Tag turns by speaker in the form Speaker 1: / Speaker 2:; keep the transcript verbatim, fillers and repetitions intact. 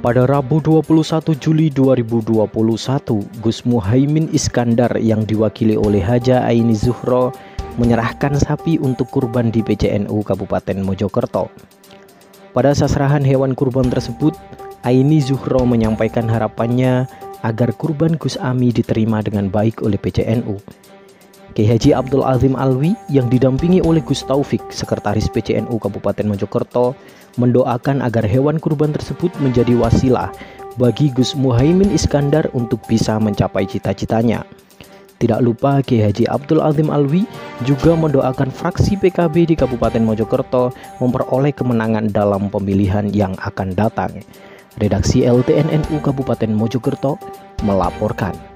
Speaker 1: Pada Rabu dua puluh satu Juli dua ribu dua puluh satu, Gus Muhaimin Iskandar yang diwakili oleh Haja Aini Zuhro menyerahkan sapi untuk kurban di P C N U Kabupaten Mojokerto. Pada seserahan hewan kurban tersebut, Aini Zuhro menyampaikan harapannya agar kurban Gus Ami diterima dengan baik oleh P C N U. Kiai Haji Abdul Azim Alwi yang didampingi oleh Gus Taufik, Sekretaris P C N U Kabupaten Mojokerto, mendoakan agar hewan kurban tersebut menjadi wasilah bagi Gus Muhaimin Iskandar untuk bisa mencapai cita-citanya. Tidak lupa Kiai Haji Abdul Azim Alwi juga mendoakan fraksi P K B di Kabupaten Mojokerto memperoleh kemenangan dalam pemilihan yang akan datang. Redaksi L T N N U Kabupaten Mojokerto melaporkan.